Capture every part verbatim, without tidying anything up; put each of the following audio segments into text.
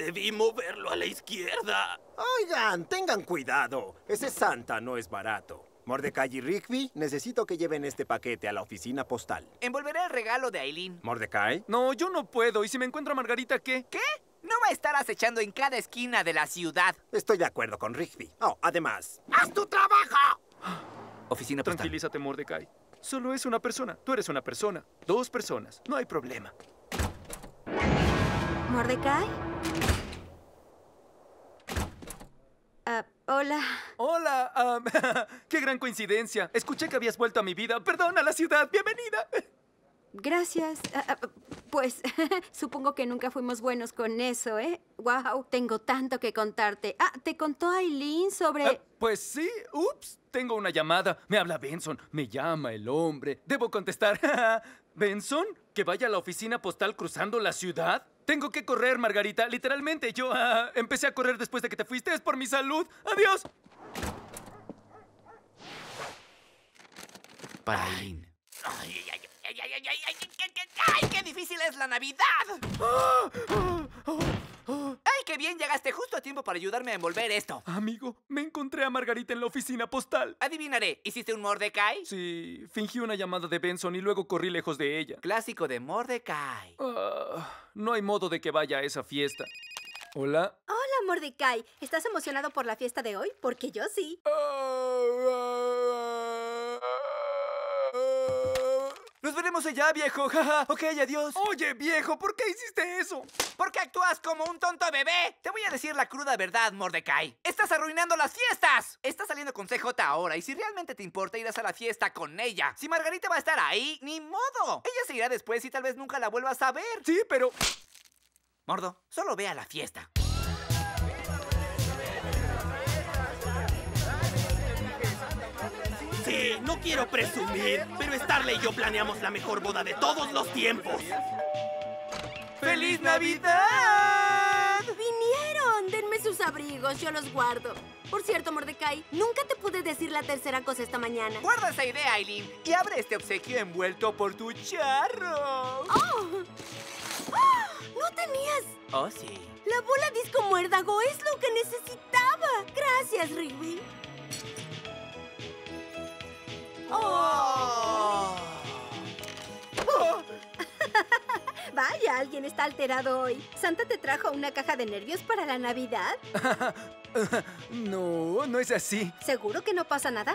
Debí moverlo a la izquierda. Oigan, tengan cuidado. Ese Santa no es barato. Mordecai y Rigby, necesito que lleven este paquete a la oficina postal. Envolveré el regalo de Aileen. ¿Mordecai? No, yo no puedo. ¿Y si me encuentro a Margarita, qué? ¿Qué? No va a estar acechando en cada esquina de la ciudad. Estoy de acuerdo con Rigby. Oh, además... ¡Haz tu trabajo! Oficina postal. Tranquilízate, Mordecai. Solo es una persona. Tú eres una persona. Dos personas. No hay problema. ¿Mordecai? Ah, hola. Hola. ah, ¡Qué gran coincidencia! Escuché que habías vuelto a mi vida. Perdón, a la ciudad. Bienvenida. Gracias. Ah, ah, pues supongo que nunca fuimos buenos con eso, ¿eh? Wow, tengo tanto que contarte. Ah, ¿te contó Aileen sobre...? Ah, pues sí. Ups. Tengo una llamada. Me habla Benson. Me llama el hombre. Debo contestar. ¿Benson? ¿Que vaya a la oficina postal cruzando la ciudad? Tengo que correr, Margarita. Literalmente, yo ah, empecé a correr después de que te fuiste. Es por mi salud. ¡Adiós! Para Aileen. Ay, ay, ay, ay, ay, ay, ay, qué, qué, ay, qué difícil es la Navidad. Ay, qué bien, llegaste justo a tiempo para ayudarme a envolver esto. Amigo, me encontré a Margarita en la oficina postal. Adivinaré, ¿hiciste un Mordecai? Sí, fingí una llamada de Benson y luego corrí lejos de ella. Clásico de Mordecai. Ah, no hay modo de que vaya a esa fiesta. ¿Hola? Hola, Mordecai. ¿Estás emocionado por la fiesta de hoy? Porque yo sí. Nos veremos allá, viejo. Ok, adiós. Oye, viejo, ¿por qué hiciste eso? ¿Por qué actúas como un tonto bebé? Te voy a decir la cruda verdad, Mordecai. ¡Estás arruinando las fiestas! Estás saliendo con C J ahora y si realmente te importa irás a la fiesta con ella. Si Margarita va a estar ahí, ¡ni modo! Ella se irá después y tal vez nunca la vuelvas a ver. Sí, pero... Mordo, solo ve a la fiesta. Sí, no quiero presumir, pero Starley y yo planeamos la mejor boda de todos los tiempos. ¡Feliz Navidad! ¡Vinieron! Denme sus abrigos, yo los guardo. Por cierto, Mordecai, nunca te pude decir la tercera cosa esta mañana. Guarda esa idea, Aileen, y abre este obsequio envuelto por tu charro. ¡Oh! ¡Oh! ¡No tenías! Oh, sí. La bola disco muérdago es lo que necesitaba. Gracias, Rigby. ¡Oh! Oh. Vaya, alguien está alterado hoy. ¿Santa te trajo una caja de nervios para la Navidad? No, no es así. ¿Seguro que no pasa nada?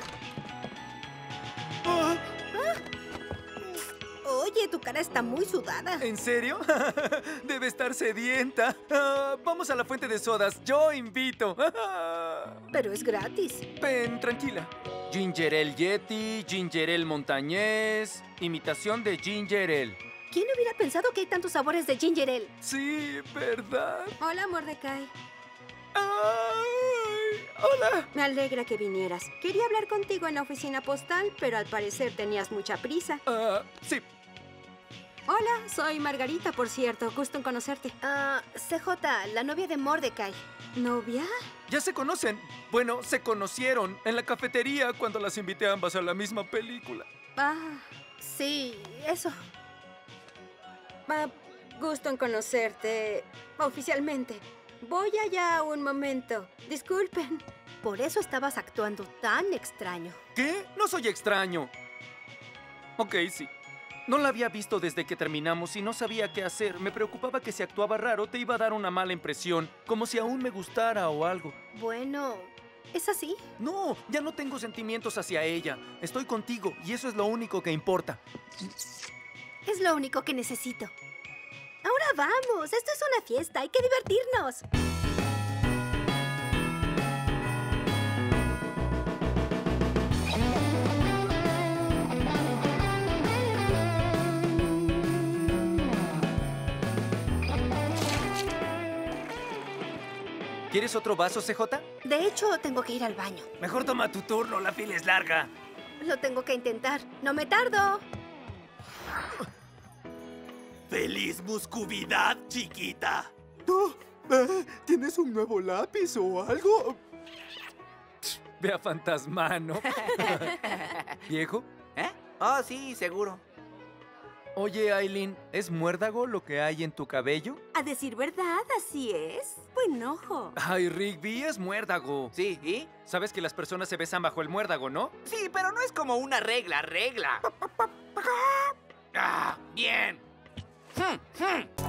Ah. ¿Ah? Oye, tu cara está muy sudada. ¿En serio? Debe estar sedienta. Ah, vamos a la fuente de sodas. Yo invito. Pero es gratis. Ven, tranquila. Ginger Ale Yeti, Ginger Ale Montañés, imitación de Ginger Ale. ¿Quién hubiera pensado que hay tantos sabores de ginger ale? Sí, ¿verdad? Hola, Mordecai. ¡Ay! ¡Hola! Me alegra que vinieras. Quería hablar contigo en la oficina postal, pero al parecer tenías mucha prisa. Ah, sí. Hola, soy Margarita, por cierto. Gusto en conocerte. Ah, C J, la novia de Mordecai. ¿Novia? Ya se conocen. Bueno, se conocieron en la cafetería cuando las invité a ambas a la misma película. Ah, sí, eso. Ah, gusto en conocerte oficialmente. Voy allá un momento. Disculpen. Por eso estabas actuando tan extraño. ¿Qué? No soy extraño. Ok, sí. No la había visto desde que terminamos y no sabía qué hacer. Me preocupaba que si actuaba raro te iba a dar una mala impresión, como si aún me gustara o algo. Bueno, ¿es así? No, ya no tengo sentimientos hacia ella. Estoy contigo y eso es lo único que importa. Es lo único que necesito. Ahora vamos, esto es una fiesta, hay que divertirnos. ¿Quieres otro vaso, C J? De hecho, tengo que ir al baño. Mejor toma tu turno, la fila es larga. Lo tengo que intentar. ¡No me tardo! ¡Feliz muscuvidad, chiquita! Oh, eh, ¿Tienes un nuevo lápiz o algo? Ve a Fantasmano. ¿Viejo? ¿Eh? Oh, sí, seguro. Oye, Aileen, ¿es muérdago lo que hay en tu cabello? A decir verdad, así es. Buen ojo. Ay, Rigby, es muérdago. Sí, ¿y? Sabes que las personas se besan bajo el muérdago, ¿no? Sí, pero no es como una regla, regla. ¡Ah! ¡Bien! Hmm, hmm.